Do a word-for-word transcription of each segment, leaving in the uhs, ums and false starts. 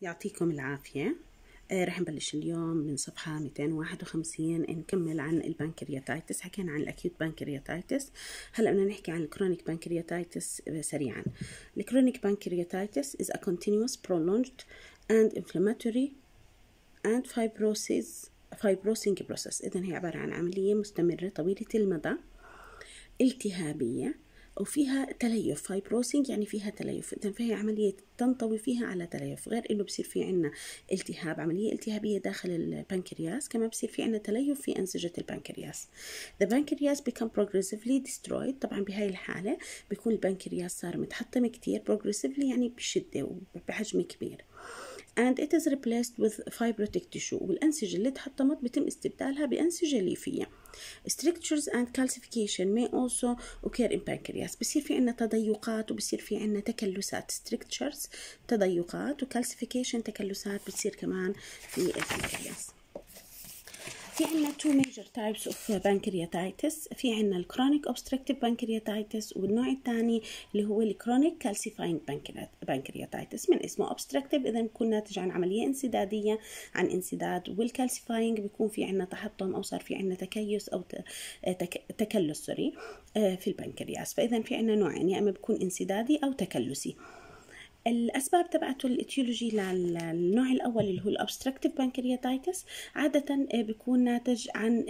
يعطيكم العافية. آه رح نبلش اليوم من صفحة مئتين وواحد وخمسين، نكمل عن البنكرياتايتس. حكينا عن الأكيوت بنكرياتايتس، هلأ بدنا نحكي عن الكرونيك بنكرياتايتس سريعا. الكرونيك بنكرياتايتس is a continuous, prolonged and inflammatory and fibrosis fibrosing process. إذن هي عبارة عن عملية مستمرة طويلة المدى التهابية وفيها تليف. فايبروسينج يعني فيها تليف، إذن فهي عملية تنطوي فيها على تليف، غير إنه بصير في عنا التهاب، عملية التهابية داخل البنكرياس، كمان بصير في عنا تليف في أنسجة البنكرياس. The pancreas become progressively destroyed. طبعا بهاي الحالة بيكون البنكرياس صار متحطم كتير، progressively يعني بشدة وبحجم كبير. and it is replaced with fibrotic tissue. والأنسجة اللي تحطمت بتم استبدالها بأنسجة ليفية. Strictures and calcification may also occur in pancreas. بصير في عنا تضيقات وبصير في عنا تكلسات. Strictures تضيقات وcalcification تكلسات بتصير كمان في البنكرياس. في عنا two major types of pancreatitis. في عنا الكرونيك obstructive pancreatitis، والنوع الثاني اللي هو الكرونيك calcifying pancreatitis. من اسمه obstructive إذا بيكون ناتج عن عملية انسدادية، عن انسداد، والكالسيفاينج بيكون في عنا تحطم أو صار في عنا تكيس أو تكلس سوري في البنكرياس. فإذا في عنا نوعين، يا إما بيكون انسدادي أو تكلسي. الأسباب تبعته الإتيولوجي للنوع الأول اللي هو الأبستراكتيف بانكرياتايتس عادة بيكون ناتج عن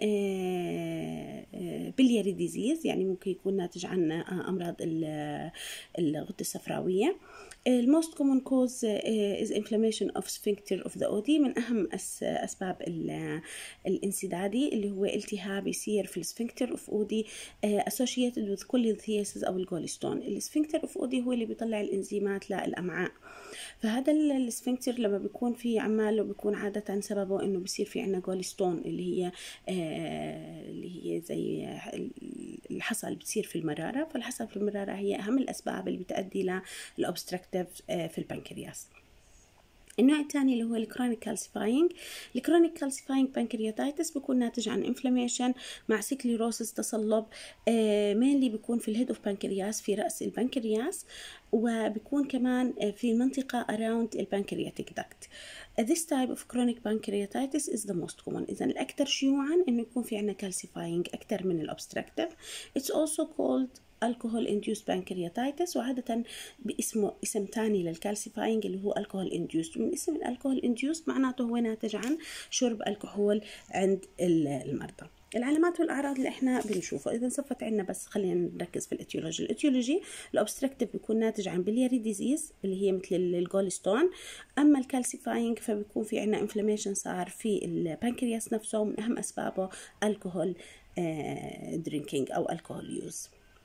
بلياري ديزيز، يعني ممكن يكون ناتج عن أمراض الغدة الصفراوية. الموست كومون كوز is inflammation of sphincter of the أودي. من أهم أسباب الانسدادي اللي هو التهاب يصير في السفنكتر of أودي associated with cholelithiasis أو الجولستون. السفنكتر of أودي هو اللي بيطلع الإنزيمات للأمعاء، فهذا السفنكتر لما بيكون في عمال وبيكون عادة سببه إنه بيصير في عنا جولستون اللي هي اللي هي زي الحصى اللي بتصير في المرارة. فالحصى في المرارة هي أهم الأسباب اللي بتؤدي للأوبستراكتيف في البنكرياس. النوع الثاني اللي هو الكرونيك كالسيفاينج. الكرونيك كالسيفاينج بانكرياتايتس بيكون ناتج عن انفلاميشن مع سيكليروسس، تصلب، مينلي بيكون في الهيد اوف بانكرياس، في رأس البنكرياس، وبيكون كمان في المنطقة around البنكرياتيك duct. This type of chronic pancreatitis is the most common. إذن الأكثر شيوعا إنه يكون في عنا calcifying أكثر من الأبستراكتيف. It's also called alcohol induced pancreatitis، وعادة باسمه اسم تاني للكالسيفاينج اللي هو alcohol induced. من اسم الالكوهول induced معناته هو ناتج عن شرب الكحول عند المرضى. العلامات والأعراض اللي احنا بنشوفها، إذا صفت عنا بس خلينا نركز في الاتيولوجي. الاتيولوجي الأوبستراكتيف بيكون ناتج عن بلياري ديزيز اللي هي مثل الجولستون. أما الكالسيفاينج فبيكون في عنا انفلاميشن صار في البنكرياس نفسه، ومن أهم أسبابه الكحول درينكينج أو الكحول يوز.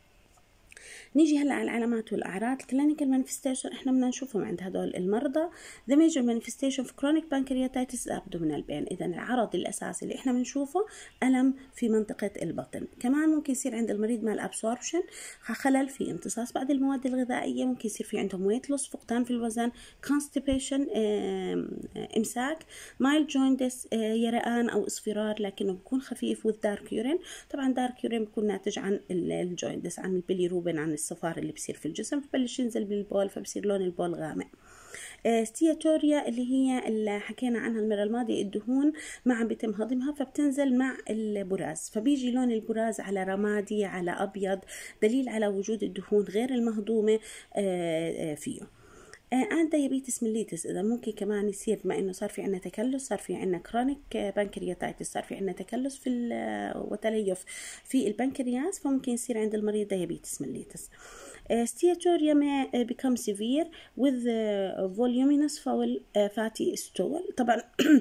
نيجي هلا على العلامات والاعراض. الكلينيكال مانيفستيشن احنا بدنا نشوفهم عند هدول المرضى. The major manifestation في chronic pancreatitis is abdominal pain. اذا العرض الاساسي اللي احنا بنشوفه الم في منطقه البطن. كمان ممكن يصير عند المريض مال ابسوربشن، خلل في امتصاص بعض المواد الغذائيه، ممكن يصير في عندهم ويت لوس، فقدان في الوزن، constipation امساك، mild jaundice يرقان او اصفرار لكنه بيكون خفيف، with dark urine. طبعا dark urine بيكون ناتج عن الجويندس، عن البيليروبين، عن الصفار اللي بصير في الجسم، فبلش ينزل بالبول فبصير لون البول غامق. ستياتوريا اللي هي اللي حكينا عنها المرة الماضية، الدهون ما عم بيتم هضمها فبتنزل مع البراز، فبيجي لون البراز على رمادي على أبيض، دليل على وجود الدهون غير المهضومة فيه. and diabetes mellitus. إذا ممكن كمان يصير بما إنه صار في عنا تكلس، صار في عنا chronic pancreatitis، صار في عنا تكلس في وتليف في البنكرياس، فممكن يصير عند المريض diabetes mellitus. Steatorrhea may become severe with voluminous foul fatty stool. طبعا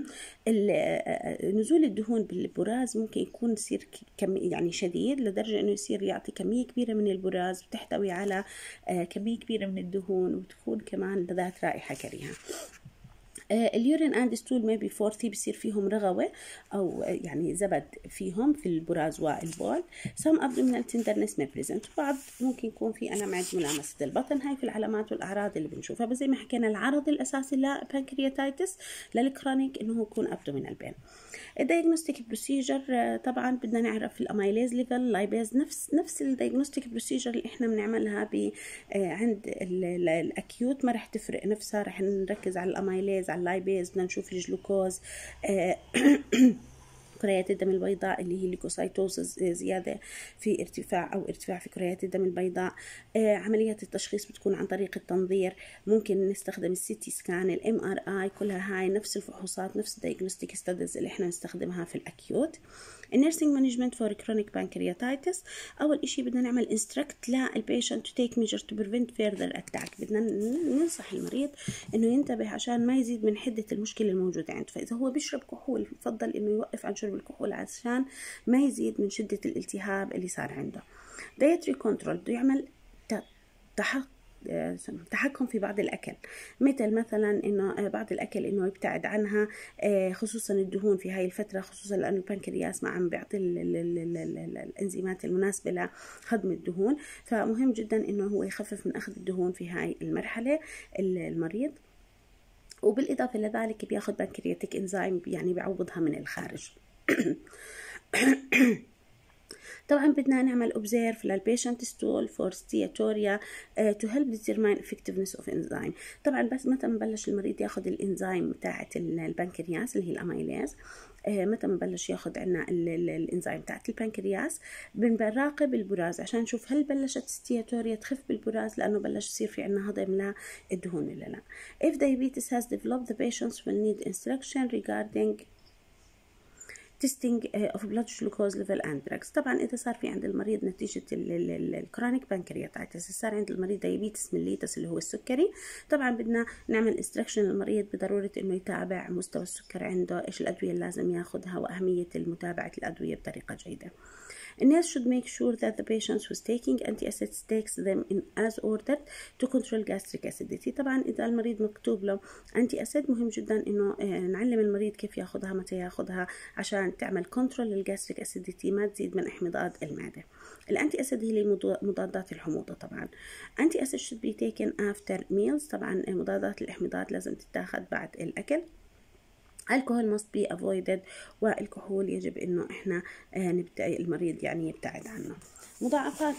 نزول الدهون بالبراز ممكن يكون يصير كم يعني شديد لدرجة انه يصير يعطي كمية كبيرة من البراز، بتحتوي على كمية كبيرة من الدهون، وتكون كمان ذات رائحة كريهة. اليورين اند ستول مي بي فورثي، بصير فيهم رغوه او يعني زبد فيهم في البراز والبول. سم ابدومينال تندرنس مي بريزنت، بعض ممكن يكون في الم عند ملامسه البطن. هاي في العلامات والاعراض اللي بنشوفها. بس زي ما حكينا العرض الاساسي للبانكرياتايتس للكرونيك انه يكون ابدومينال بين. الدايجنوستيك بروسيجر طبعا بدنا نعرف الاميليز ليفل، لايبيز، نفس نفس الدايجنوستيك بروسيجر اللي احنا بنعملها ب عند الاكيوت، ما رح تفرق نفسها، رح نركز على الاميليز، على اللايبيز، بدنا نشوف الجلوكوز، كريات الدم البيضاء اللي هي الليكوسايتوسيس، زيادة في ارتفاع أو ارتفاع في كريات الدم البيضاء. آه عمليات التشخيص بتكون عن طريق التنظير، ممكن نستخدم السيتي سكان، الام ار اي، كلها هاي نفس الفحوصات، نفس الدايجنوستيك ستاديز اللي احنا نستخدمها في الاكيوت. النيرسينج مانجمنت فور كرونيك بانكرياتايتس، اول اشي بدنا نعمل انستراكت للبيشنت تو تيك ميجر تو بريفنت فيرذر اتاك، بدنا ننصح المريض انه ينتبه عشان ما يزيد من حده المشكله الموجوده عنده. فاذا هو بيشرب كحول يفضل انه يوقف عن شرب الكحول عشان ما يزيد من شده الالتهاب اللي صار عنده. دايتري كنترول، بده يعمل تحقق تحكم في بعض الأكل، مثل مثلا إنه بعض الأكل إنه يبتعد عنها، خصوصا الدهون في هاي الفترة، خصوصا لأنه البنكرياس ما عم بيعطي الإنزيمات المناسبة لهضم الدهون، فمهم جدا إنه هو يخفف من أخذ الدهون في هاي المرحلة المريض. وبالإضافة لذلك بياخد بنكرياتيك إنزيم يعني بيعوضها من الخارج. طبعا بدنا نعمل observe للبيشنت stool for steatorrhea uh, to help determine effectiveness of enzyme. طبعا بس متى نبلش المريض ياخذ الانزيم بتاعه البنكرياس اللي هي الاميليز، uh, متى نبلش ياخذ عنا الانزيم بتاعه البنكرياس، بنراقب البراز عشان نشوف هل بلشت ستياتوريا تخف بالبراز لانه بلش يصير في عنا هضم للدهون ولا لا. If diabetes has developed, the patients will need instruction regarding testing of blood glucose level and drugs. طبعا اذا صار في عند المريض نتيجه الكرونيك بانكرياتايتس، صار عند المريض دايابيتس ميليتس اللي هو السكري، طبعا بدنا نعمل انستركشن للمريض بضروره انه يتابع مستوى السكر عنده، ايش الادويه اللي لازم ياخذها، واهميه متابعه الادويه بطريقه جيده. A nurse should make sure that the patient who is taking antacids takes them in as ordered to control gastric acidity. طبعا إذا المريض مكتوب له أنتي أسيد مهم جدا إنه نعلم المريض كيف ياخذها، متى ياخذها، عشان تعمل كنترول للجاستريك أسيديتي، ما تزيد من احمضاد المعدة. الأنتي أسيد هي مضادات الحموضة. طبعا أنتي أسيد should be taken after meals. طبعا مضادات الإحمضاد لازم تتاخذ بعد الأكل. الكحول must be avoided، والكحول يجب انه احنا نبدأ المريض يعني يبتعد عنه. مضاعفات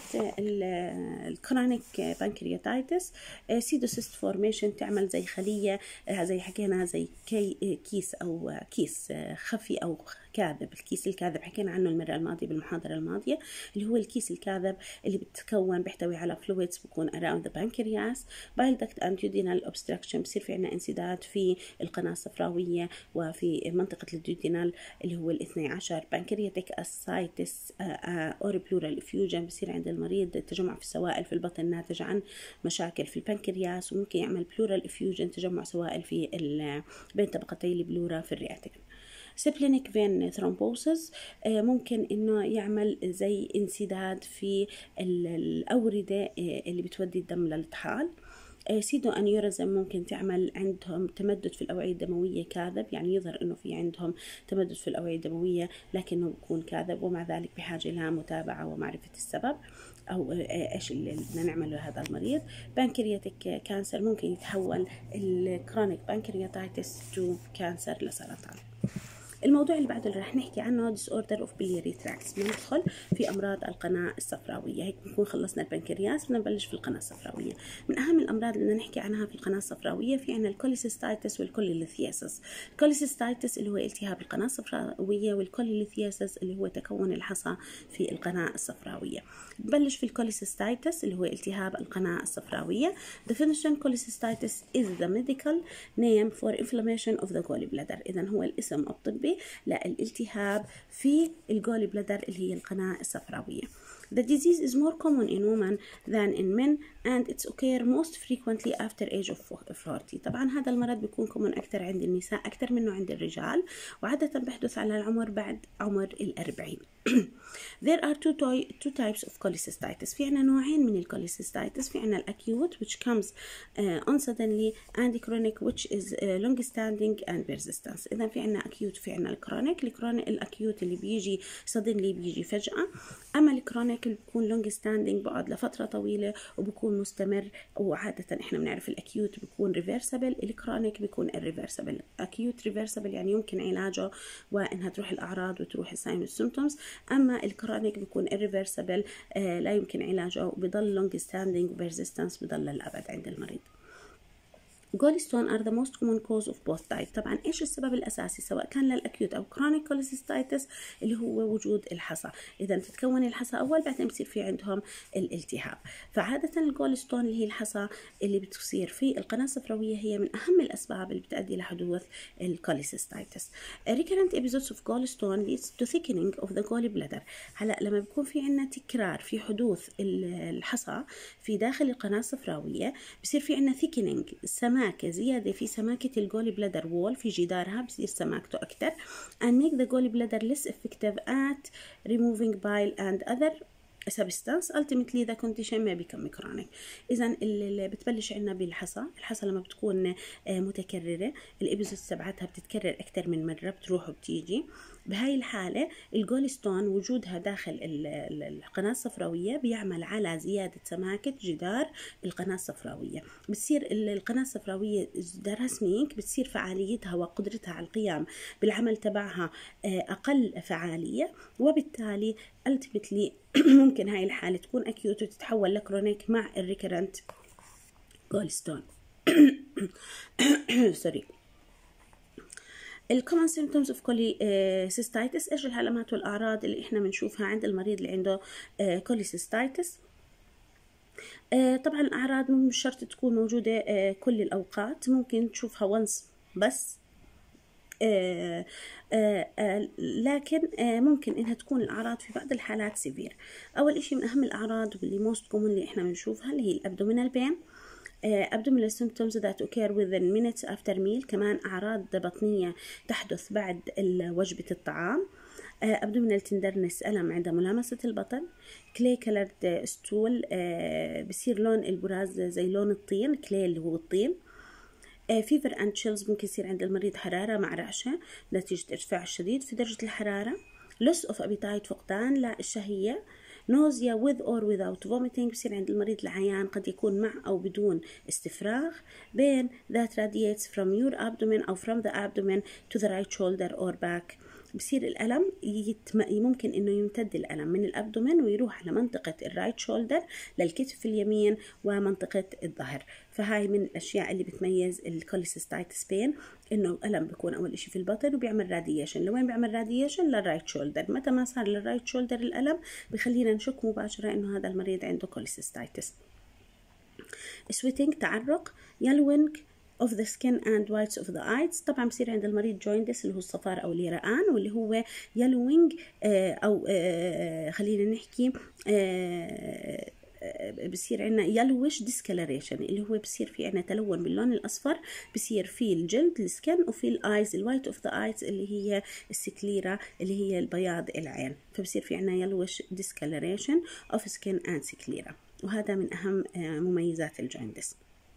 الكرونيك بانكرياتايتس، سيدوسيست فورميشن، تعمل زي خلية زي حكينا زي كي كيس او كيس خفي او كاذب. الكيس الكاذب حكينا عنه المرة الماضية بالمحاضرة الماضية، اللي هو الكيس الكاذب اللي بتكون بيحتوي على فلويدز بكون around the pancreas. bile duct and duodenal obstruction، بصير في عنا انسداد في القناة الصفراوية وفي منطقة الديودينال اللي هو الاثني عشر. بانكرياتيك اسايتس اور بلورال افيوجن، بصير عند المريض تجمع في السوائل في البطن ناتج عن مشاكل في البنكرياس، وممكن يعمل بلورال افيوجن تجمع سوائل في بين طبقتي البلورا في الرئتين. سيبلينيك فين ثرومبوسس، ممكن انه يعمل زي انسداد في الاوردة اللي بتودي الدم للطحال. سيدو انيوريزم، ممكن تعمل عندهم تمدد في الاوعيه الدمويه كاذب، يعني يظهر انه في عندهم تمدد في الاوعيه الدمويه لكنه بيكون كاذب، ومع ذلك بحاجه لمتابعه ومعرفه السبب او ايش اللي بدنا نعمله لهذا المريض. بانكرياتيك كانسر، ممكن يتحول الكرونيك بانكرياتايتس تو كانسر لسرطان. الموضوع اللي بعده اللي رح نحكي عنه disorder of biliary tracts، بندخل في امراض القناه الصفراويه. هيك بنكون خلصنا البنكرياس، بدنا نبلش في القناه الصفراويه. من اهم الامراض اللي بدنا نحكي عنها في القناه الصفراويه في عندنا الكوليسيستايتس والكوليليثياسيس. الكوليسيستايتس اللي هو التهاب القناه الصفراويه، والكوليليثياسيس اللي هو تكون الحصى في القناه الصفراويه. نبلش في الكوليسيستايتس اللي هو التهاب القناه الصفراويه. definition cholecystitis is the medical name for inflammation of the gallbladder. اذا هو الاسم الطبي للالتهاب في الجول بلادر اللي هي القناة الصفراوية. The disease is more common in women than in men and it's occur most frequently after age of forty. طبعا هذا المرض بيكون common أكثر عند النساء أكثر منه عند الرجال، وعادة بيحدث على العمر بعد عمر الأربعين. There are two, two types of cholecystitis. في عنا نوعين من الكوليسيستايتس، في عنا الأكيوت which comes uh, on suddenly and chronic which is uh, long standing and persistence. إذا في عنا أكيوت في عنا الكرونيك. الكرونيك الأكيوت اللي بيجي suddenly بيجي فجأة، أما الكرونيك اللي بيكون long standing بقعد لفترة طويلة وبيكون مستمر، وعادة إحنا بنعرف الأكيوت بيكون reversible، الكرونيك بيكون irreversible. أكيوت reversible يعني يمكن علاجه وإنها تروح الأعراض وتروح الساين والسيمتومز، أما الكرونيك بيكون irreversible آه لا يمكن علاجه وبيضل long standing وبيرزيستنس بيضل للأبد عند المريض. gallstone are the most common cause of both type. طبعا ايش السبب الاساسي سواء كان للاكيوت او chronic cholecystitis اللي هو وجود الحصى. اذا بتتكون الحصى اول بعدين بصير في عندهم الالتهاب. فعاده الجولستون اللي هي الحصى اللي بتصير في القناه الصفراويه هي من اهم الاسباب اللي بتؤدي لحدوث الكوليسيستايتس. recurrent episodes of gallstone leads to thickening of the gallbladder. هلا لما بيكون في عندنا تكرار في حدوث الحصى في داخل القناه الصفراويه بصير في عندنا thickening سماكة زيادة في سماكة الجول بلادر وول في جدارها بصير سماكته أكتر and make the gallbladder less effective at removing bile and other substance. ultimately the condition may become chronic. إذا اللي بتبلش عنا بالحصى، الحصى لما بتكون متكررة الإبيزودز تبعتها بتتكرر أكتر من مرة بتروح وبتيجي. بهاي الحالة الجولستون وجودها داخل القناة الصفراوية بيعمل على زيادة سماكة جدار القناة الصفراوية. بتصير القناة الصفراوية جدارها سميك، بتصير فعاليتها وقدرتها على القيام بالعمل تبعها أقل فعالية، وبالتالي ultimately ممكن هاي الحالة تكون أكيوت وتتحول لكرونيك مع الريكرنت جولستون. سوري. الكومن سيمبتومز اوف كوليسيستايتس، ايش العلامات والاعراض اللي احنا بنشوفها عند المريض اللي عنده كوليسيستايتس؟ طبعا الاعراض مش شرط تكون موجوده كل الاوقات، ممكن تشوفها وانس بس، آه آه آه لكن آه ممكن انها تكون الاعراض في بعض الحالات سيفير. اول اشي من اهم الاعراض واللي موست كومن اللي احنا بنشوفها اللي هي الابدومينال بين، abdominal symptoms that occur within minutes after meal. كمان أعراض بطنية تحدث بعد وجبة الطعام. abdominal tenderness ألم عند ملامسة البطن. clay colored stool بصير لون البراز زي لون الطين، clay اللي هو الطين. fever and chills ممكن يصير عند المريض حرارة مع رعشة نتيجة ارتفاع شديد في درجة الحرارة. loss of appetite فقدان لا الشهية. nausea with or without vomiting بصير عند المريض العيان قد يكون مع أو بدون استفراغ. pain that radiates from your abdomen أو from the abdomen to the right shoulder or back. بصير الألم يتم... ممكن إنه يمتد الألم من الأبدومن ويروح على منطقة الرايت شولدر للكتف اليمين ومنطقة الظهر. فهاي من الأشياء اللي بتميز الكوليسيستايتس بين، إنه الألم بيكون أول إشي في البطن وبيعمل راديشن. لوين بيعمل راديشن؟ للرايت شولدر. متى ما صار للرايت شولدر الألم بخلينا نشك مباشرة إنه هذا المريض عنده كوليسيستايتس. sweating تعرق. yellowing of the skin and whites of the eyes. طبعا بصير عند المريض جويندس اللي هو الصفار او اليرقان، واللي هو yellowing او خلينا نحكي بصير عندنا yellowish discoloration اللي هو بصير في عندنا تلون باللون الاصفر، بصير في الجلد السكن وفي الايز الوايت اوف ذا ايز اللي هي السكليرا اللي هي البياض العين. فبصير في عندنا yellowish discoloration of skin and سكليرا، وهذا من اهم مميزات الجويندس.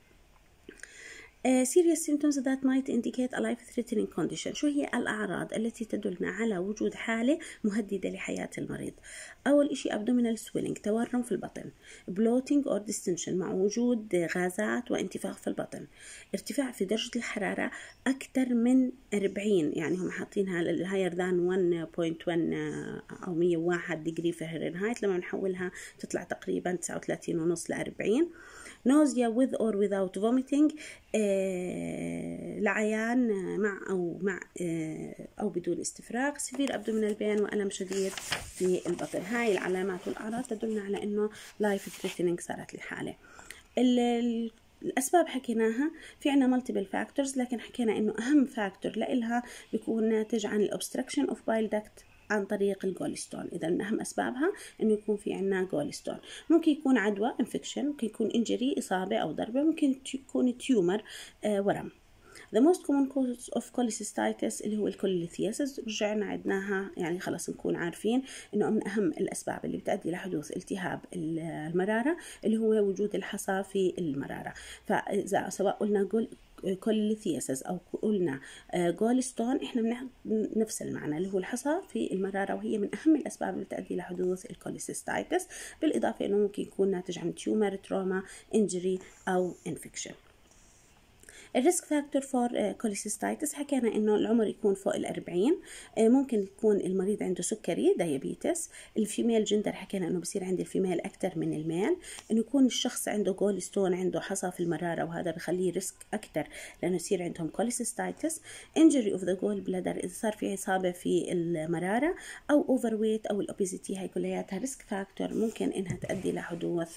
Uh, serious symptoms that might indicate a life-threatening condition. شو هي الأعراض التي تدلنا على وجود حالة مهددة لحياة المريض؟ أول إشي abdominal swelling تورم في البطن. bloating or distension مع وجود غازات وانتفاخ في البطن. ارتفاع في درجة الحرارة أكثر من أربعين، يعني هم حاطينها higher than one point one أو مية وواحد degree فahrenheit، لما نحولها تطلع تقريبا تسعة وثلاثين ونص لأربعين. nausea with or without vomiting آه لعيان مع أو مع آه أو بدون استفراغ. severe abdominal pain وألم شديد في البطن. هاي العلامات والأعراض تدلنا على إنه life threatening صارت الحالة. الأسباب حكيناها، في عنا multiple factors، لكن حكينا إنه أهم فاكتور لإلها بيكون ناتج عن obstruction of bile duct عن طريق الجولستون. إذا من أهم أسبابها إنه يكون في عنا جولستون. ممكن يكون عدوى infection، ممكن يكون injury إصابة أو ضربة، ممكن يكون تيومر آه ورم. The most common cause of cholecystitis اللي هو الكوليثياسيس، رجعنا عدناها يعني خلاص نكون عارفين إنه من أهم الأسباب اللي بتؤدي لحدوث التهاب المرارة اللي هو وجود الحصى في المرارة. فإذا سواء قلنا جول كوليثياسيس أو قلنا جولستون إحنا بناخد نفس المعنى اللي هو الحصى في المرارة، وهي من أهم الأسباب اللي تؤدي لحدوث الكوليسيستايتس، بالإضافة إنه ممكن يكون ناتج عن تيومر، تروما، إنجري أو إنفكشن. الريسك فاكتور فور كوليسيستايتس حكينا انه العمر يكون فوق الأربعين، ممكن يكون المريض عنده سكري دايابيتس. الفيميل جندر حكينا انه بصير عند الفيميل اكثر من الميل. انه يكون الشخص عنده جول ستون، عنده حصى في المراره، وهذا بخليه ريسك اكثر لانه يصير عندهم كوليسيستايتس. انجري اوف ذا جول بلادر اذا صار في اصابه في المراره، او اوفر ويت او الاوبيزيتي، هاي كلياتها ريسك فاكتور ممكن انها تؤدي لحدوث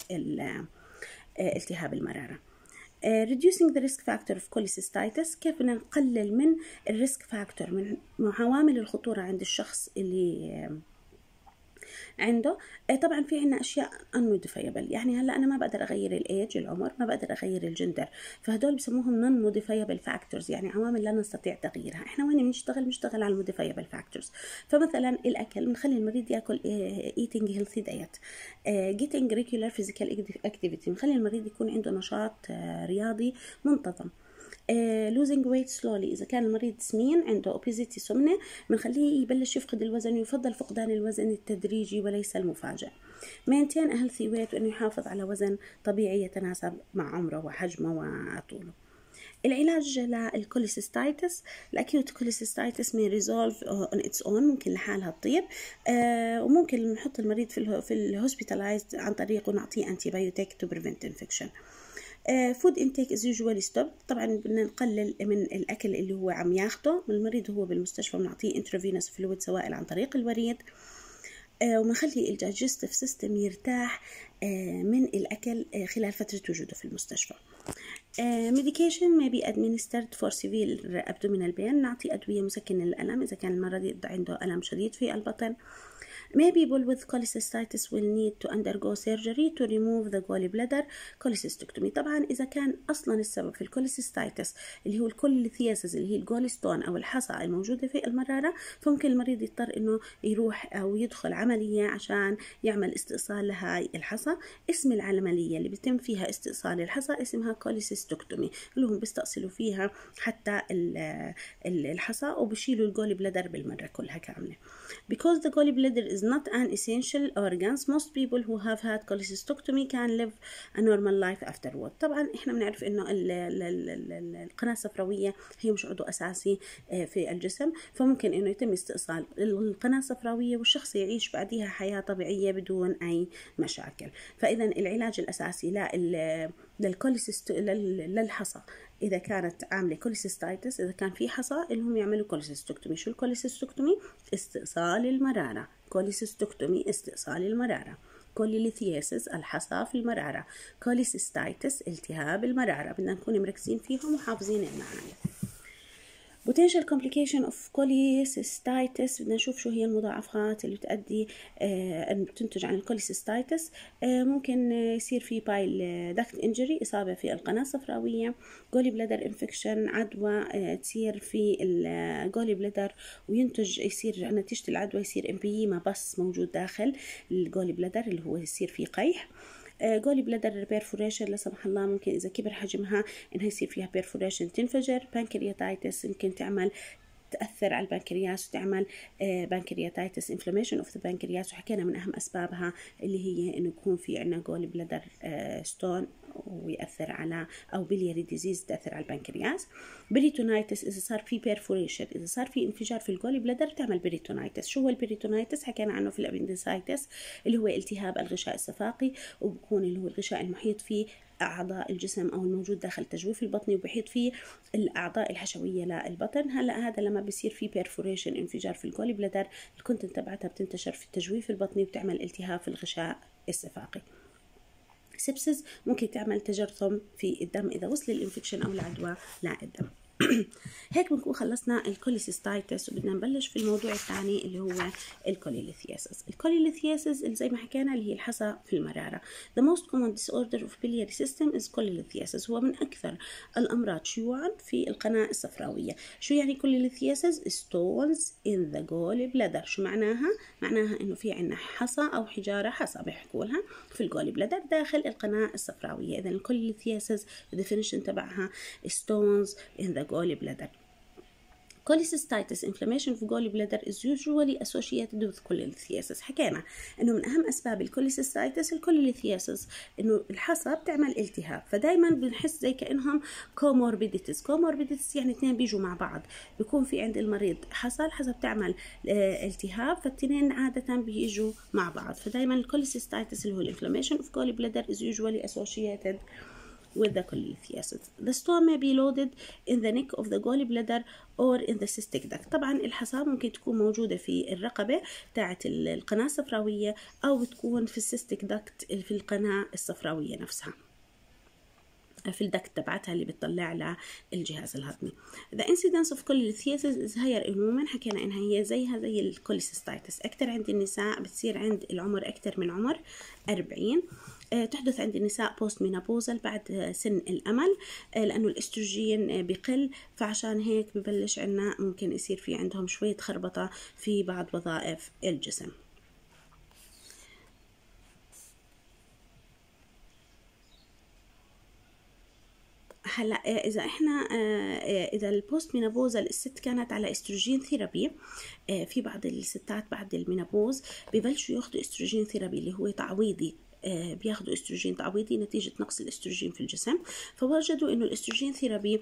التهاب المراره. Uh, reducing the risk factor of cholecystitis، كيف بدنا نقلل من الريسك فاكتور، من عوامل الخطورة عند الشخص اللي عنده. طبعا في عنا اشياء unmodifiable، يعني هلا انا ما بقدر اغير الايج العمر، ما بقدر اغير الجندر، فهدول بسموهم non modifiable factors، يعني عوامل لا نستطيع تغييرها. احنا وين بنشتغل؟ بنشتغل على الموديفايبل factors. فمثلا الاكل بنخلي المريض ياكل eating healthy diet، getting regular physical activity، بنخلي المريض يكون عنده نشاط رياضي منتظم. losing weight slowly، إذا كان المريض سمين عنده obesity سمنة بنخليه يبلش يفقد الوزن، ويفضل فقدان الوزن التدريجي وليس المفاجئ. maintain a healthy weight، وإنه يحافظ على وزن طبيعي يتناسب مع عمره وحجمه وطوله. العلاج للكوليسيستايتس، الأكيوت كوليسيستايتس may resolve on its own، ممكن لحالها تطيب، آه وممكن نحط المريض في ال في الهوسبيتالايزد عن طريق نعطيه antibiotic to prevent infection. فود انتيك از يوجوالي ستوب، طبعا بدنا نقلل من الاكل اللي هو عم ياخده من المريض وهو بالمستشفى، بنعطيه انترافينوس فلويد سوائل عن طريق الوريد، ومنخلي الدايجستيف سيستم يرتاح من الاكل خلال فتره وجوده في المستشفى. medication may be administered for severe abdominal pain، نعطي ادويه مسكنه للالم اذا كان المريض عنده الم شديد في البطن. Many people with cholecystitis will need to undergo surgery to remove the gallbladder cholecystectomy. طبعا إذا كان أصلا السبب في الكوليسيستايتس اللي هو الكوليثياسيس اللي هي الجولستون أو الحصى الموجودة في المرارة، فممكن المريض يضطر إنه يروح أو يدخل عملية عشان يعمل استئصال لهاي الحصى. اسم العملية اللي بيتم فيها استئصال الحصى اسمها cholecystectomy، اللي هم بيستأصلوا فيها حتى الحصى وبشيلوا الجولبلادر بالمرة كلها كاملة. Because the gallbladder is not an essential organ, most people who have had cholecystectomy can live a normal life afterward. طبعا احنا بنعرف انه القناة الصفراوية هي مش عضو اساسي في الجسم، فممكن انه يتم استئصال القناة الصفراوية والشخص يعيش بعديها حياة طبيعية بدون اي مشاكل. فاذا العلاج الاساسي للكوليسيست للحصى إذا كانت عاملة كوليسيستايتس، إذا كان في حصى، اللي هم يعملوا كوليسيستكتومي. شو الكوليسيستكتومي؟ استئصال المرارة. كوليسيستكتومي استئصال المرارة. كوليليثياسيس الحصى في المرارة. كوليسيستايتس التهاب المرارة. بدنا نكون مركزين فيهم وحافظين المعاني. potential complication of cholecystitis، بدنا نشوف شو هي المضاعفات اللي بتؤدي أن تنتج عن الكوليسيستايتس. ممكن يصير في بايل داكت انجري، إصابة في القناة الصفراوية، جولي بلادر انفكشن، عدوى تصير في الجولي بلادر وينتج يصير نتيجة العدوى يصير امبيما بس موجود داخل الجولي بلادر اللي هو يصير فيه قيح. جولي بلادر بيرفوريشن، لا سمح الله ممكن إذا كبر حجمها إنها يصير فيها بيرفوريشن تنفجر. بانكرياتايتس يمكن تعمل تأثر على البنكرياس وتعمل بانكرياتايتس انفلاميشن اوف ذا بانكرياس، وحكينا من أهم أسبابها اللي هي إنه يكون في عنا جولي بلادر ستون ويأثر على أو بيلياري ديزيز تأثر على البنكرياس. بريتونايتس إذا صار في بيرفوريشن، إذا صار في انفجار في الجولي بلادر تعمل بريتونايتس. شو هو البريتونايتس؟ حكينا عنه في الابندسايتس اللي هو التهاب الغشاء الصفاقي، وبكون اللي هو الغشاء المحيط فيه أعضاء الجسم أو الموجود داخل التجويف البطني وبحيط فيه الأعضاء الحشوية للبطن. هلا هذا لما بيصير فيه بيرفوريشن انفجار في الجولي بلادر، الكونتنت تبعتها بتنتشر في التجويف البطني وبتعمل التهاب في الغشاء الصفاقي. سبسس ممكن تعمل تجرثم في الدم إذا وصل الانفكشن أو العدوى للدم. هيك بنكون خلصنا الكوليسيستايتس، وبدنا نبلش في الموضوع الثاني اللي هو الكوليليثياسيس. الكوليليثياسيس اللي زي ما حكينا اللي هي الحصى في المرارة. The most common disorder of biliary system is cholecystitis، هو من أكثر الأمراض شيوعا في القناة الصفراوية. شو يعني cholecystitis؟ stones in the gallbladder. شو معناها؟ معناها إنه في عنا حصى أو حجارة، حصى بيحكوا لها في الجولبلادر داخل القناة الصفراوية. إذا الكوليليثياسيس definition تبعها stones in the gallbladder. cholecystitis inflammation في gallbladder is usually associated with cholelithiasis. حكينا انه من اهم اسباب الكوليسيستايتس الكوليليثياسيس، انه الحصى بتعمل التهاب، فدايما بنحس زي كانهم comorbidities. comorbidities يعني اثنين بيجوا مع بعض، بيكون في عند المريض حصى، الحصى بتعمل اه التهاب، فالاثنين عاده بيجوا مع بعض. فدايما الكوليسيستايتس اللي هو الانفلاميشن of gallbladder is usually associated with the cholelithiasis. The stone may be loaded in the neck of the gallbladder or in the cystic duct. طبعا الحصى ممكن تكون موجودة في الرقبة تاعة القناة الصفراوية، أو بتكون في السيستيك داكت في القناة الصفراوية نفسها، في الدكت تبعتها اللي بتطلع لها الجهاز الهضمي. The incidence of cholelithiasis is higher in women. حكينا انها هي زيها زي الكوليسيستايتس، اكثر عند النساء، بتصير عند العمر اكثر من عمر أربعين. أه تحدث عند النساء بوست مينابوزال، بعد سن الامل، أه لانه الاستروجين بقل، فعشان هيك ببلش عنا ممكن يصير في عندهم شوية خربطة في بعض وظائف الجسم. هلا اذا احنا اذا البوست مينابوزال الست كانت على استروجين ثيرابي، في بعض الستات بعد المينابوز ببلشوا ياخذوا استروجين ثيرابي اللي هو تعويضي، بياخدوا استروجين تعويضي نتيجة نقص الاستروجين في الجسم، فوجدوا انه الاستروجين ثيرابي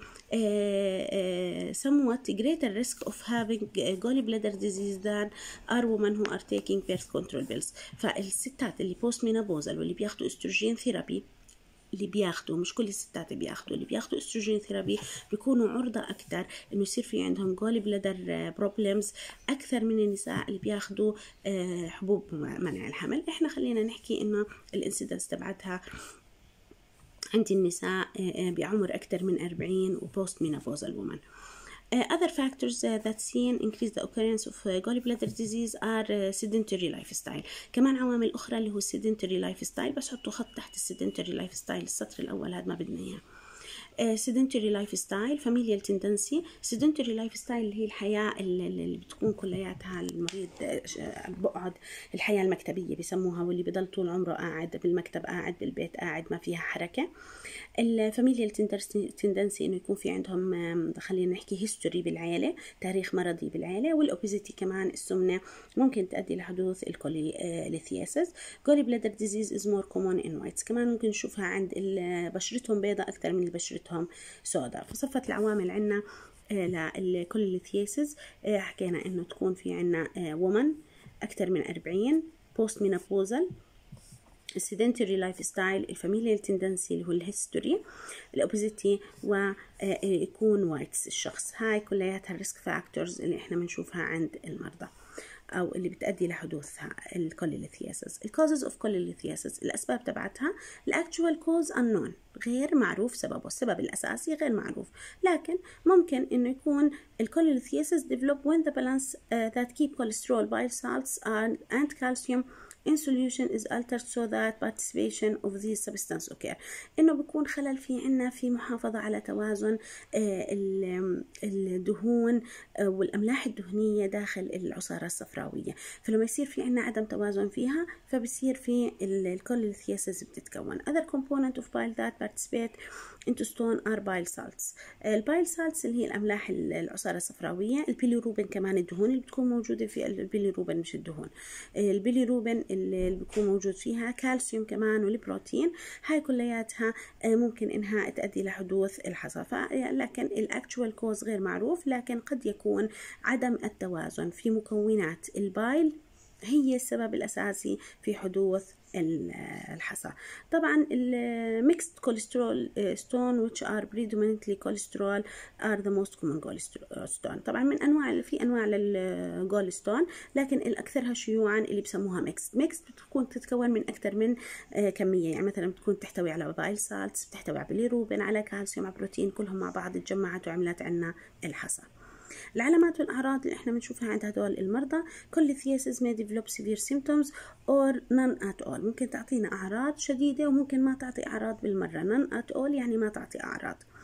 somewhat greater risk of having gallbladder disease than are women who are taking birth control pills. فالستات اللي بوست مينابوزال واللي بياخدوا استروجين ثيرابي، اللي بياخدوا، مش كل الستات اللي بياخدوا، اللي بياخدوا استروجين ثيرابي بيكونوا عرضة أكثر إنه يصير في عندهم جول بلادر بروبلمز أكثر من النساء اللي بياخدوا حبوب منع الحمل. إحنا خلينا نحكي إنه الانسيدنس تبعتها عند النساء بعمر أكثر من أربعين وبوست مينابوزال وومن. Uh, other factors uh, that seen increase the occurrence of uh, gallbladder disease are uh, sedentary lifestyle. كمان عوامل أخرى اللي هو sedentary lifestyle، بس حطوا خط تحت sedentary lifestyle، السطر الأول هذا ما بدنا إياه. Uh, sedentary lifestyle، familial tendency. sedentary lifestyle اللي هي الحياة اللي بتكون كلياتها المريض بقعد، الحياة المكتبية بيسموها، واللي بضل طول عمره قاعد بالمكتب، قاعد بالبيت، قاعد ما فيها حركة. الفاميليال تندنسي انه يكون في عندهم خلينا نحكي هيستوري بالعيله، تاريخ مرضي بالعيله. والاوبيزيتي كمان، السمنه ممكن تؤدي لحدوث الكوليليثياسيس. جولي بلادر ديزيز از مور كومون ان وايتس، كمان ممكن نشوفها عند بشرتهم بيضاء اكثر من بشرتهم سوداء. فصفت العوامل عندنا للكوليليثياسيس، حكينا انه تكون في عندنا وومن اكثر من أربعين، بوست مينابوزال، السيدنتري لايف ستايل، الفاميليال تندنسي اللي هو الهيستوري، الاوبيزيتي، ويكون وايتس الشخص. هاي كلياتها الريسك فاكتورز اللي احنا بنشوفها عند المرضى او اللي بتؤدي لحدوثها الكوليليثياسيس. الكوزز اوف كوليليثياسيس، الاسباب تبعتها الاكتشوال كوز unknown، غير معروف سببه، السبب الاساسي غير معروف، لكن ممكن انه يكون الكوليليثياسيس develop when the balance uh, that keep cholesterol, bile salts and, and calcium in solution is altered so that participation of these substance occur. انه بيكون خلل في عنا في محافظة على توازن الدهون والاملاح الدهنية داخل العصارة الصفراوية، فلما يصير في عنا عدم توازن فيها فبصير في الكوليليثياسيس بتتكون. other component of bile that participate into stone are bile salts. البايل سالتس اللي هي الاملاح العصارة الصفراوية. البيليروبين كمان الدهون اللي بتكون موجودة في البيليروبين، مش الدهون، البيليروبين اللي بيكون موجود فيها، كالسيوم كمان، والبروتين. هاي كلياتها ممكن انها تؤدي لحدوث الحصى، لكن الاكتشوال كوز غير معروف، لكن قد يكون عدم التوازن في مكونات البايل هي السبب الأساسي في حدوث الحصى. طبعا الميكست كوليسترول ستون which are predominantly cholesterol are the most common gallstone. طبعا من انواع، في انواع للجولستون، لكن الاكثرها شيوعا اللي بسموها ميكست. ميكست بتكون تتكون من اكثر من كميه، يعني مثلا بتكون تحتوي على بايل سالتس، بتحتوي على بيليروبين، على كالسيوم، على بروتين، كلهم مع بعض اتجمعت وعملت عنا الحصى. العلامات والأعراض اللي احنا بنشوفها عند هدول المرضى، cholelithiasis may develop severe symptoms or none at all. ممكن تعطينا أعراض شديدة وممكن ما تعطي أعراض بالمرة. none at all يعني ما تعطي أعراض.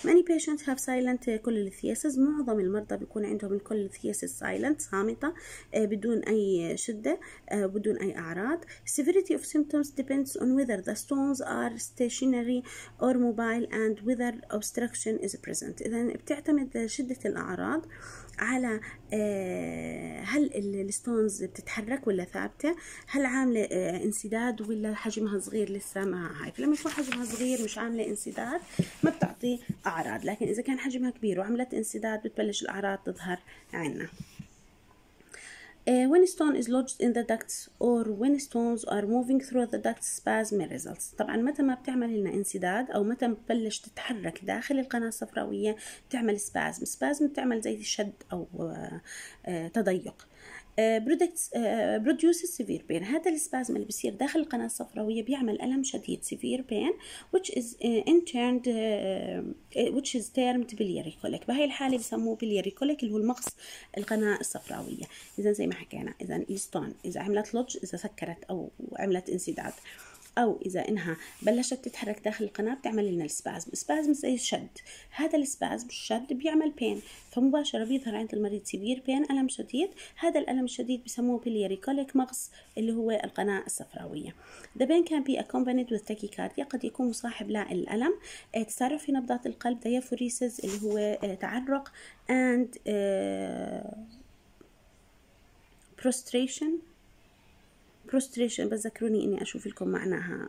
many patients have silent cholelithiasis. معظم المرضى بيكون عندهم الكوليثياسيس silent صامتة بدون أي شدة بدون أي أعراض. severity of symptoms depends on whether the stones are stationary or mobile and whether obstruction is present. إذا بتعتمد شدة الأعراض على هل الستونز بتتحرك ولا ثابتة، هل عاملة انسداد ولا حجمها صغير لسه مع هاي. فلما يكون حجمها صغير مش عاملة انسداد ما بتعطي أعراض، لكن إذا كان حجمها كبير وعملت انسداد بتبلش الأعراض تظهر عنا. Uh, when stone is lodged in the ducts or when stones are moving through the ducts spasm results. طبعا متى ما بتعمل لنا انسداد او متى بتبلش تتحرك داخل القناة الصفراوية بتعمل سبازم. سبازم بتعمل زي شد او uh, uh, تضيق. برودكتس بروديوسز سيفير بين. هذا السبازم اللي بيصير داخل القناة الصفراوية بيعمل ألم شديد سيفير بين which is uh, interned uh, which is termed biliary colic. بهاي الحالة بسموه biliary colic اللي هو المغص القناة الصفراوية. إذا زي ما حكينا إذا الستون إذا عملت لودج إذا سكرت أو عملت انسداد أو إذا إنها بلشت تتحرك داخل القناة بتعمل لنا السبازم. السبازم زي الشد. هذا السبازم الشد بيعمل بين فمباشرة بيظهر عند المريض سيفير بين ألم شديد. هذا الألم الشديد بسموه biliary colic مغص اللي هو القناة الصفراوية. The pain can be accompanied with tachycardia. قد يكون مصاحب للألم تسارع في نبضات القلب diaphoresis اللي هو تعرق and uh, prostration prostration بذكروني إني أشوف لكم معناها.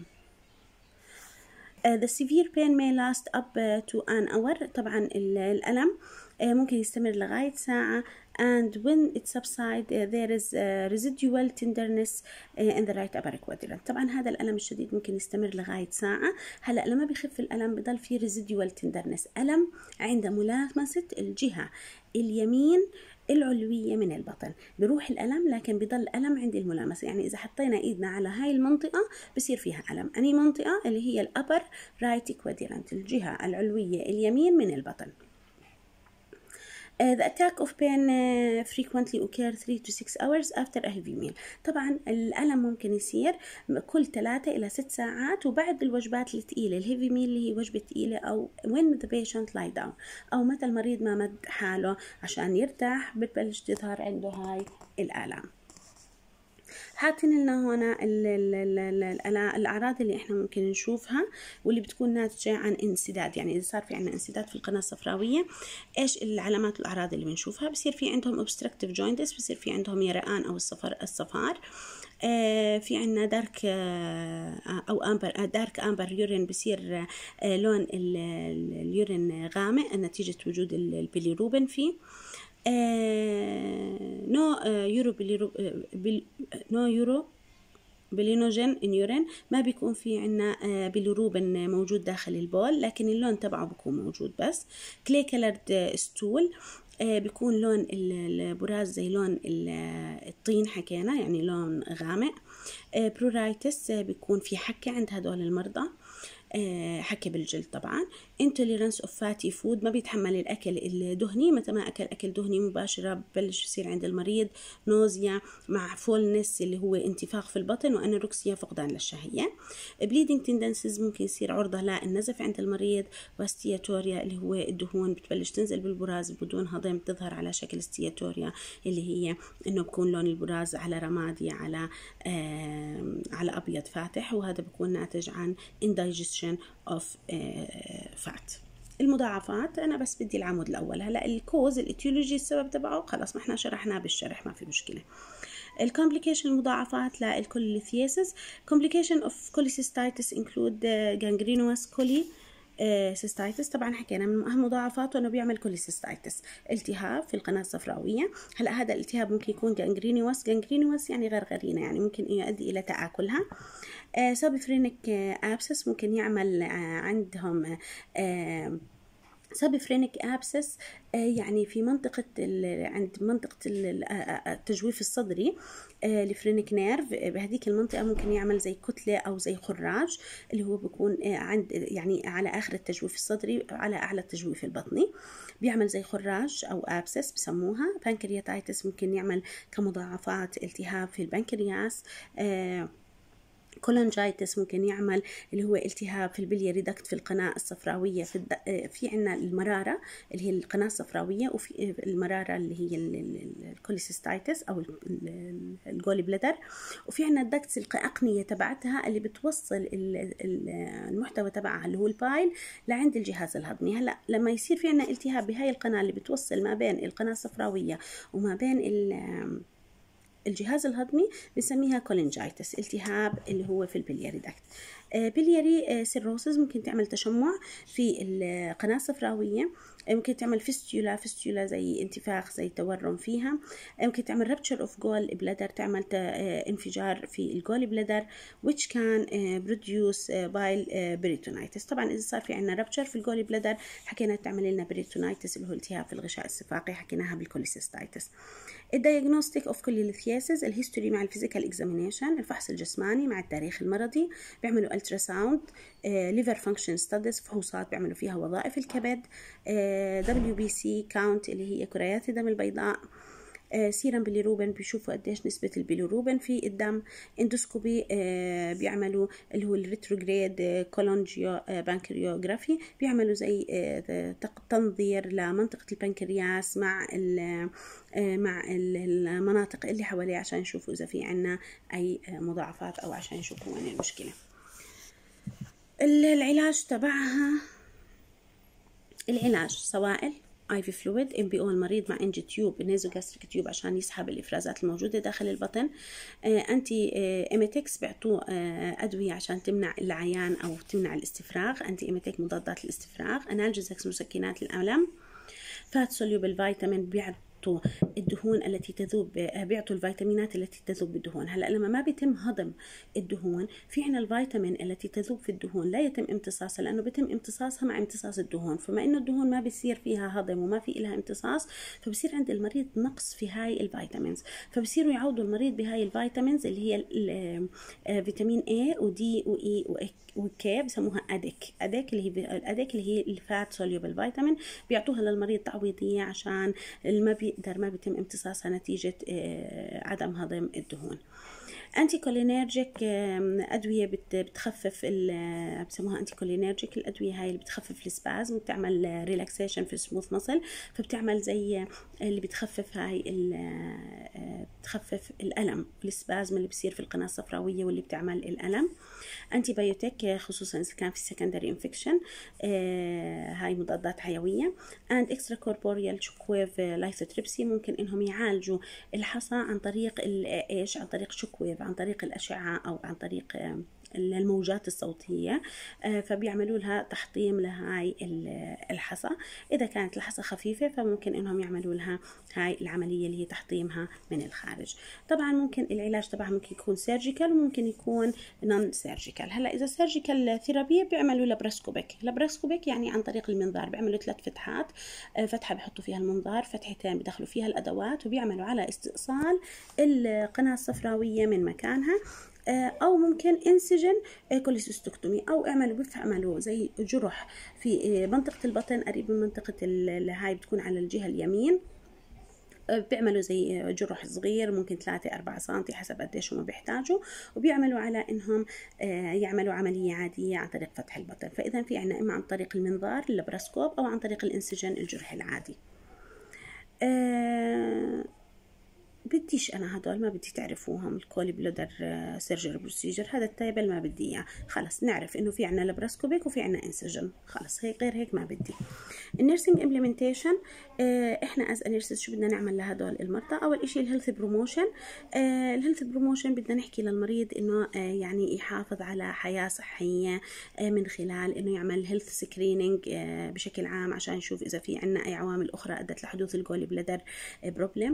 Uh, the severe pain may last up uh, to an hour. طبعا الألم uh, ممكن يستمر لغاية ساعة and when it subsides uh, there is uh, residual tenderness uh, in the right upper quadrant. طبعا هذا الألم الشديد ممكن يستمر لغاية ساعة. هلأ لما بيخف الألم بضل فيه residual tenderness ألم عند ملامسة الجهة اليمين العلوية من البطن. بروح الألم لكن بضل ألم عند الملامسة. يعني إذا حطينا إيدنا على هاي المنطقة بصير فيها ألم. أني منطقة اللي هي الأبر رايت كوادرانت الجهة العلوية اليمين من البطن. Uh, the attack of pain uh, frequently occur three to six hours after a heavy meal. طبعا الألم ممكن يصير كل ثلاثة إلى ست ساعات وبعد الوجبات الثقيلة الهيفي ميل اللي هي وجبة ثقيلة أو when the patient lie down أو متى المريض ما مد حاله عشان يرتاح بتبلش تظهر عنده هاي الآلام. حاطين لنا هنا الأعراض اللي احنا ممكن نشوفها واللي بتكون ناتجة عن انسداد. يعني إذا صار في عندنا انسداد في القناة الصفراوية إيش العلامات والأعراض اللي بنشوفها؟ بصير في عندهم obstructive jaundice، بصير في عندهم يرقان أو الصفر الصفار، آه في عندنا دارك آه أو أمبر دارك أمبر يورين، بصير آه لون اليورين غامق نتيجة وجود البيليروبين فيه. نو يورو بلي نو يورو بلينوجين انيورين، ما بيكون في عنا بيليروبين موجود داخل البول لكن اللون تبعه بيكون موجود بس. كلي كلرد ستول بيكون لون البراز زي لون الطين حكينا يعني لون غامق. برورايتس بيكون في حكة عند هدول المرضى، حكي بالجلد طبعا. intolerance of fatty food، ما بيتحمل الأكل الدهني، متى ما أكل أكل دهني مباشرة ببلش يصير عند المريض نوزيا مع فولنس اللي هو انتفاخ في البطن وأنوركسيا فقدان للشهية. bleeding tendencies ممكن يصير عرضة للنزف عند المريض، واستياتوريا اللي هو الدهون بتبلش تنزل بالبراز بدون هضم تظهر على شكل استياتوريا اللي هي إنه بكون لون البراز على رمادي على آه على أبيض فاتح، وهذا بيكون ناتج عن indigestion of fat. المضاعفات أنا بس بدي العمود الأول. هلا الكوز الاتيولوجي السبب تبعه خلاص ما احنا شرحناه بالشرح ما في مشكلة. الكومبليكيشن المضاعفات للكوليثياسيس complication of cholecystitis include gangrenous coli سيستايتس. طبعا حكينا من اهم مضاعفاته انه بيعمل كوليسيستايتس، التهاب في القناه الصفراويه. هلا هذا الالتهاب ممكن يكون جانجرينوس، جانجرينوس يعني غرغرينه يعني ممكن يؤدي الى تآكلها. آه سابفرينيك ابسس ممكن يعمل آه عندهم آه سابفرينيك ابسس يعني في منطقة عند منطقة التجويف الصدري الفرينيك نيرف، بهذيك المنطقة ممكن يعمل زي كتلة أو زي خراج اللي هو بيكون عند يعني على آخر التجويف الصدري على أعلى التجويف البطني، بيعمل زي خراج أو أبسس بسموها. بانكرياتايتس ممكن يعمل كمضاعفات التهاب في البنكرياس. كولونجايتس ممكن يعمل اللي هو التهاب في البلياري دكت في القناة الصفراوية. في الد... في عنا المرارة اللي هي القناة الصفراوية، وفي المرارة اللي هي الكوليسيستايتس أو الجولي بلادر، وفي عنا الدكتس الأقنية تبعتها اللي بتوصل المحتوى تبعها اللي هو البايل لعند الجهاز الهضمي. هلا لما يصير في عنا التهاب بهاي القناة اللي بتوصل ما بين القناة الصفراوية وما بين ال الجهاز الهضمي بنسميها كولينجايتس، التهاب اللي هو في البلياري داكت. بلياري سيروسز ممكن تعمل تشمع في القناة الصفراوية، ممكن تعمل فيستولا فيستولا زي انتفاخ زي تورم فيها، ممكن تعمل رابتشر اوف جول بلادر، تعمل انفجار في الجول بلادر which can produce bile peritonitis. طبعا اذا صار في عندنا رابتشر في الجول بلادر حكينا تعمل لنا بريتونايتس اللي هو التهاب في الغشاء الصفاقي، حكيناها بالكوليسيستايتس. الدياجنوستيك اوف كوليليثياسيس، الهيستوري مع الفيزيكال اكزامينيشن، الفحص الجسماني مع التاريخ المرضي، بيعملوا الترا ساوند، ليفر فانكشن ستاديز، فحوصات بيعملوا فيها وظائف الكبد، دبليو بي سي كاونت اللي هي كريات الدم البيضاء، سيرم بيليروبين بيشوفوا قديش نسبة البيليروبين في الدم، اندوسكوبي بيعملوا اللي هو الريتروجريد كولونجيو بانكريوغرافي، بيعملوا زي تنظير لمنطقة البنكرياس مع مع المناطق اللي حواليه عشان يشوفوا إذا في عنا أي مضاعفات أو عشان يشوفوا وين المشكلة. العلاج تبعها، العلاج سوائل اي في فلويد، ام بي او المريض مع انجي تيوب نيزو جاستريك تيوب عشان يسحب الافرازات الموجوده داخل البطن، آه انتي آه ايميتكس بيعطوه آه ادويه عشان تمنع العيان او تمنع الاستفراغ، انتي ايميتك مضادات الاستفراغ، انالجيزكس مسكنات الالم، فات سوليوبل فيتامين بيعطوا الدهون التي تذوب، بيعطوا الفيتامينات التي تذوب بالدهون. هلا لما ما بيتم هضم الدهون في عنا الفيتامين التي تذوب في الدهون لا يتم امتصاصها لانه بيتم امتصاصها مع امتصاص الدهون، فما انه الدهون ما بيصير فيها هضم وما في لها امتصاص فبصير عند المريض نقص في هاي الفيتامينز، فبصيروا يعوضوا المريض بهاي الفيتامينز اللي هي فيتامين A ودي وإي وكي، بسموها اديك اديك اللي هي الاديك اللي هي الفات سوليوبل فيتامين، بيعطوها للمريض تعويضيه عشان ما بيقدر ما بيتم امتصاصها نتيجه عدم هضم الدهون. انتي كولينيرجيك ادويه بتخفف، بسموها انتي كولينيرجيك، الادويه هاي اللي بتخفف السبازم، بتعمل ريلاكسيشن في السموث مسل، فبتعمل زي اللي بتخفف هاي بتخفف الالم والسبازم اللي بصير في القناه الصفراويه واللي بتعمل الالم. انتي بايوتيك خصوصا اذا كان في سكندري انفكشن، هاي مضادات حيويه. اند اكسترا كوربوريال شوكويف لايثوتريبسي، ممكن انهم يعالجوا الحصى عن طريق ايش، عن طريق شوكويف، عن طريق الاشعه او عن طريق الموجات الصوتية، فبيعملوا لها تحطيم لهاي الحصى. إذا كانت الحصى خفيفة فممكن إنهم يعملوا لها هاي العملية اللي هي تحطيمها من الخارج. طبعا ممكن العلاج تبعها ممكن يكون سيرجيكال وممكن يكون نون سيرجيكال. هلا إذا سيرجيكال ثيرابي بيعملوا لابراسكوبيك، لابراسكوبيك يعني عن طريق المنظار، بيعملوا ثلاث فتحات، فتحة بيحطوا فيها المنظار، فتحتين بيدخلوا فيها الأدوات، وبيعملوا على استئصال القناة الصفراوية من مكانها، او ممكن انسجن كوليسيستوكتومي، او اعملوا بيعملوا زي جرح في منطقه البطن قريب من منطقه اللي هاي بتكون على الجهه اليمين، بيعملوا زي جرح صغير ممكن ثلاثة أربعة سنتي حسب قديش هم بيحتاجوا، وبيعملوا على انهم يعملوا عمليه عاديه عن طريق فتح البطن. فاذا في عنا اما عن طريق المنظار اللابراسكوب او عن طريق الانسجن الجرح العادي. أه بديش انا هدول، ما بدي تعرفوهم، الكولي بلودر سيرجري بروسيجر هذا التايبل ما بدي اياه، خلص نعرف انه في عنا لابراسكوبيك وفي عنا انسجن، خلص هيك غير هيك ما بدي. النيرسينج امبلمنتيشن، احنا از نيرسز شو بدنا نعمل لهدول المرضى؟ اول اشي الهيلث بروموشن، الهيلث بروموشن بدنا نحكي للمريض انه يعني يحافظ على حياه صحيه من خلال انه يعمل هيلث سكرينينج بشكل عام عشان نشوف اذا في عنا اي عوامل اخرى ادت لحدوث الكولي بلودر بروبلم،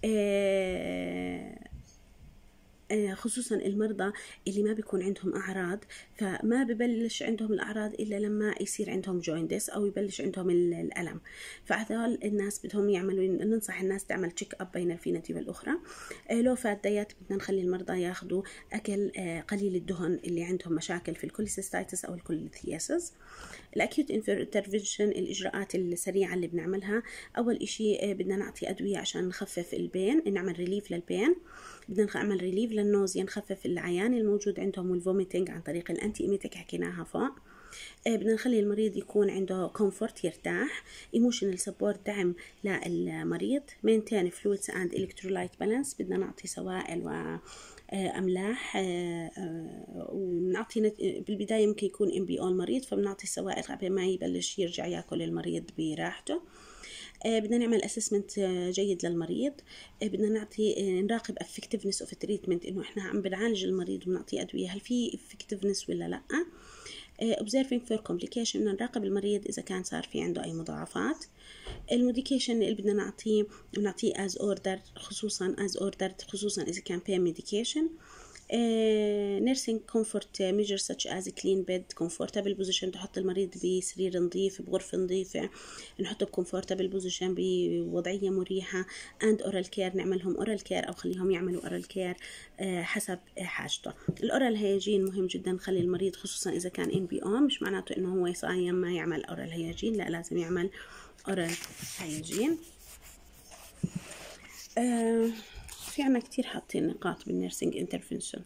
خصوصا المرضى اللي ما بيكون عندهم أعراض، فما ببلش عندهم الأعراض إلا لما يصير عندهم جويندس أو يبلش عندهم الألم، فهذول الناس بدهم يعملوا، ننصح الناس تعمل تشيك أب بين الفينة والأخرى. لو فات دايت بدنا نخلي المرضى ياخدوا أكل قليل الدهن اللي عندهم مشاكل في الكوليسيستايتس أو الكوليثياسيس. الأكيوت انترفنشن، الإجراءات السريعة اللي بنعملها، أول إشي بدنا نعطي أدوية عشان نخفف البين، نعمل ريليف للبين، بدنا نعمل ريليف للنوزيا، نخفف العيان الموجود عندهم والفوميتنج عن طريق الانتي ايميتيك حكيناها فوق. بدنا نخلي المريض يكون عنده كومفورت، يرتاح. ايموشنال سبورت، دعم للمريض. مينتين فلويدز اند الكترولايت بالانس، بدنا نعطي سوائل واملاح، ونعطي بالبدايه ممكن يكون ام بي او المريض، فبنعطي السوائل قبل ما يبلش يرجع ياكل المريض براحته. بدنا نعمل اسسمنت جيد للمريض. بدنا نعطي نراقب effectiveness of treatment، انه احنا عم بنعالج المريض وبنعطيه ادويه، هل في effectiveness ولا لا. observing for complication، بدنا نراقب المريض اذا كان صار في عنده اي مضاعفات. الميديكيشن اللي بدنا نعطيه بنعطيه as ordered، خصوصا as ordered خصوصا اذا كان pain medication. Uh, nursing comfort measures such as clean bed, comfortable position، تحط المريض بسرير نظيف بغرفة نظيفة، نحطه بcomfortable position بوضعية مريحة. and oral care، نعملهم oral care أو خليهم يعملوا oral care uh, حسب حاجته. الأورال هيجين مهم جدا، نخلي المريض خصوصا إذا كان إن بي أو، مش معناته إنه هو صايم ما يعمل أورال هيجين، لا لازم يعمل أورال هيجين. uh, في عنا كتير حاطين نقاط بالنيرسينج انترفنشن.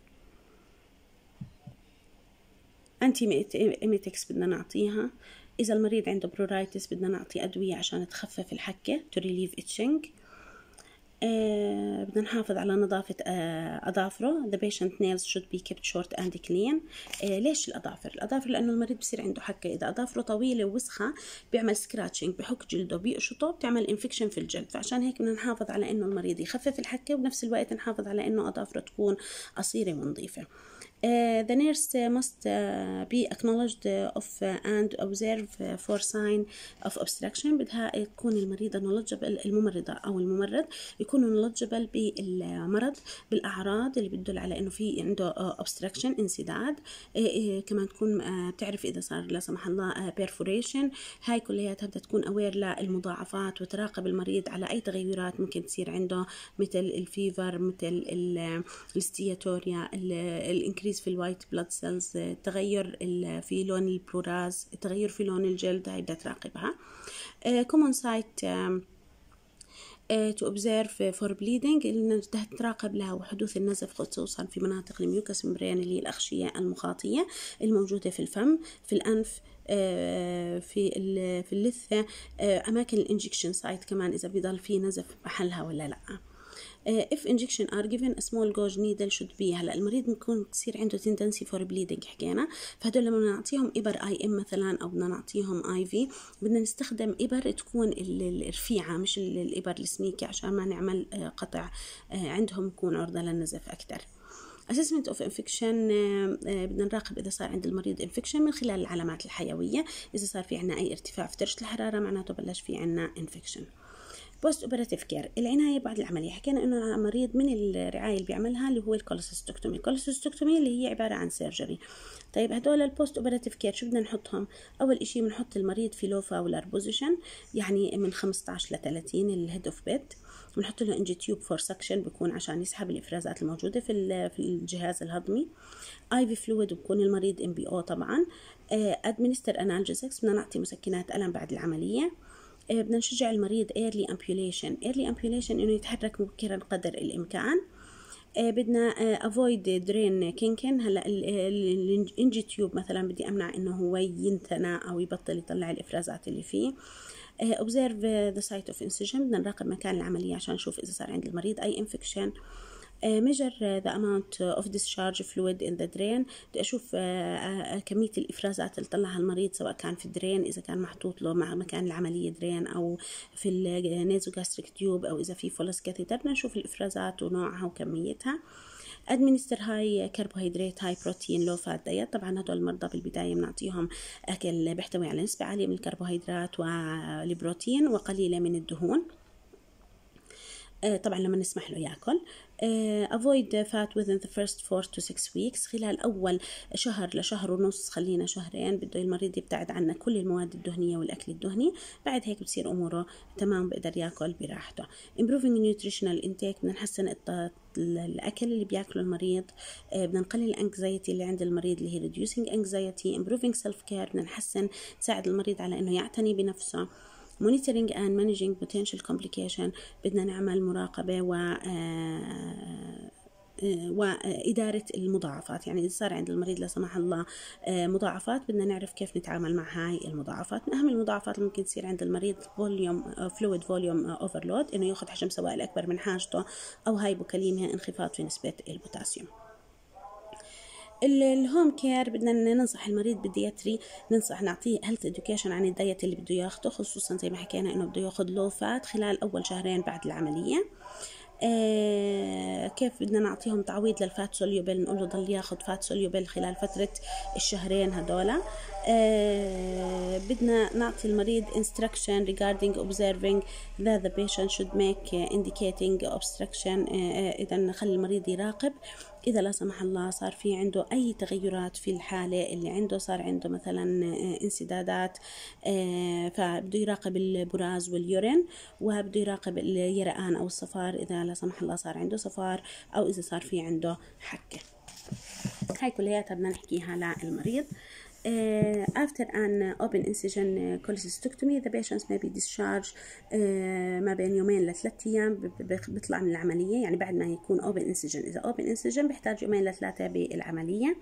انتي ايميتكس بدنا نعطيها. اذا المريض عنده برورايتس بدنا نعطي ادويه عشان تخفف الحكه to relieve itching. آه بدنا نحافظ على نظافة آه أظافره. the patient nails should be kept short and clean. آه ليش الأظافر؟ الأظافر لأنه المريض بصير عنده حكة، إذا أظافره طويلة ووسخة بيعمل سكراتشنج، بحك جلده، بيقشطه، بتعمل انفكشن في الجلد، فعشان هيك بدنا نحافظ على إنه المريض يخفف الحكة وبنفس الوقت نحافظ على إنه أظافره تكون قصيرة ونظيفة. Uh, the nurse uh, must uh, be acknowledged uh, of uh, and observe uh, for sign of obstruction. بدها تكون المريضة knowledgeable، الممرضة أو الممرض يكونوا knowledgeable بالمرض، بالأعراض اللي بتدل على إنه في عنده uh, obstruction، انسداد. uh, uh, كمان تكون uh, بتعرف إذا صار لا سمح الله uh, perforation. هاي كلياتها بدها تكون aware للمضاعفات وتراقب المريض على أي تغيرات ممكن تصير عنده، مثل الفيفر، مثل الستياتوريا، الانكريز في الوايت بلاد سيلز، تغير في لون البروراز، تغير في لون الجلد، هاي بدها تراقبها. كومون سايت to observe for bleeding، اللي بدها تراقب لها حدوث النزف خصوصا في مناطق الميوكس ممبرين اللي هي الأغشية المخاطية الموجودة في الفم، في الأنف، في في اللثة، أماكن الانجكشن سايت كمان إذا بيضل في نزف محلها ولا لأ. Uh, if injection are given a small gauge needle should be. هلا المريض بيكون كثير عنده tendency for bleeding حكينا، فهدول لما نعطيهم إبر اي ام مثلا أو بدنا نعطيهم اي في، بدنا نستخدم إبر تكون الرفيعة مش الإبر السميكة عشان ما نعمل قطع عندهم، يكون عرضة للنزف أكتر. assessment of infection، بدنا نراقب إذا صار عند المريض infection من خلال العلامات الحيوية. إذا صار في عنا أي ارتفاع في درجة الحرارة معناته بلش في عنا infection. بوست اوبراتيف كير، العنايه بعد العمليه. حكينا انه المريض من الرعايه اللي بيعملها اللي هو الكوليسيستوكتومي، الكوليسيستوكتومي اللي هي عباره عن سيرجري. طيب هدول البوست اوبراتيف كير شو بدنا نحطهم؟ اول اشي بنحط المريض في لو فاولر بوزيشن، يعني من خمسة عشر ل ثلاثين الهيد اوف بيد. بنحط له انجي تيوب فور سكشن، بيكون عشان يسحب الافرازات الموجوده في في الجهاز الهضمي. اي في فلويد، بكون المريض ام بي او طبعا. ادمنستر انالجيسكس، بدنا نعطي مسكنات الم بعد العمليه. بدنا نشجع المريض early ambulation. early ambulation إنه يتحرك مبكرا قدر الإمكان. بدنا avoid drain kinking. هلا الانجي تيوب مثلا بدي أمنع إنه هو ينتنى أو يبطل يطلع الإفرازات اللي فيه. observe the site of incision، بدنا نراقب مكان العملية عشان نشوف إذا صار عند المريض أي infection. measure the amount of discharge fluid in the drain، بدي أشوف كمية الإفرازات اللي طلعها المريض سواء كان في الدرين إذا كان محطوط له مع مكان العملية درين، أو في النيزوغاستريك تيوب، أو إذا في فولس كاثيتر، بدنا نشوف الإفرازات ونوعها وكميتها. administer high carbohydrate high protein low fat diet. طبعا هدول المرضى بالبداية بنعطيهم أكل بيحتوي على نسبة عالية من الكربوهيدرات والبروتين وقليلة من الدهون، طبعا لما نسمح له ياكل. avoid fat within the first four to six weeks، خلال أول شهر لشهر ونص، خلينا شهرين، بده المريض يبتعد عنا كل المواد الدهنية والأكل الدهني. بعد هيك بتصير أموره تمام، بقدر ياكل براحته. improving nutritional intake، بدنا نحسن الأكل اللي بياكله المريض. بدنا نقلل الانكزايتي اللي عند المريض اللي هي reducing anxiety. improving self care، بدنا نحسن نساعد المريض على إنه يعتني بنفسه. monitoring and managing potential complication، بدنا نعمل مراقبة و وإدارة المضاعفات. يعني إذا صار عند المريض لا سمح الله مضاعفات بدنا نعرف كيف نتعامل مع هاي المضاعفات. من أهم المضاعفات اللي ممكن تصير عند المريض فوليوم فلويد فوليوم اوفرلود، إنه يأخذ حجم سوائل أكبر من حاجته، أو هايبوكاليميا انخفاض في نسبة البوتاسيوم. الهوم كير بدنا ننصح المريض بالدياتري، ننصح نعطيه هيلث اديوكيشن عن الدايت اللي بده ياخده، خصوصا زي ما حكينا انه بده ياخد لو فات خلال اول شهرين بعد العمليه. آه كيف بدنا نعطيهم تعويض للفات سوليوبل، نقول له ضل ياخد فات سوليوبل خلال فتره الشهرين هدول. آه بدنا نعطي المريض instruction regarding observing that the patient should make indicating obstruction. آه اذا نخلي المريض يراقب إذا لا سمح الله صار في عنده أي تغيرات في الحالة اللي عنده، صار عنده مثلا انسدادات، فبده يراقب البراز واليورين، وبده يراقب اليرقان أو الصفار إذا لا سمح الله صار عنده صفار، أو إذا صار في عنده حكة. هاي كلياتها بدنا نحكيها للمريض. Uh, after an open incision cholecystectomy the patients may be discharged uh, ما بين يومين لثلاث أيام بيطلع من العملية. يعني بعد ما يكون open incision، إذا open incision بيحتاج يومين لثلاثة بالعملية.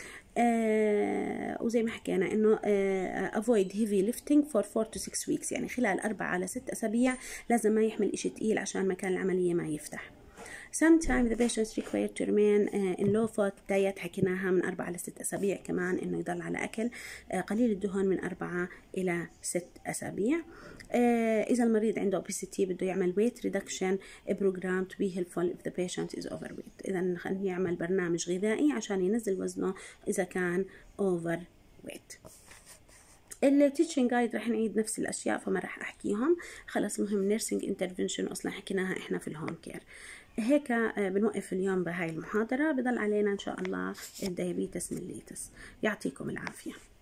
آه وزي ما حكينا إنه آه avoid heavy lifting for four to six weeks، يعني خلال أربعة على ست أسابيع لازم ما يحمل إشي تقيل عشان مكان العملية ما يفتح. Sometimes the patients require to remain uh, in low fat diet، حكيناها من أربعة إلى ست أسابيع، كمان إنه يضل على أكل uh, قليل الدهون من أربعة إلى ست أسابيع. uh, إذا المريض عنده obesity بده يعمل weight reduction program to be helpful if the patient is overweight. إذا نخليه يعمل برنامج غذائي عشان ينزل وزنه إذا كان overweight. التيتشنج جايد رح نعيد نفس الأشياء فما رح أحكيهم، خلص. المهم نيرسينج انترفنشن أصلا حكيناها إحنا في الهوم كير. هيك بنوقف اليوم بهاي المحاضرة، بضل علينا إن شاء الله الديابيتس ميليتس. يعطيكم العافية.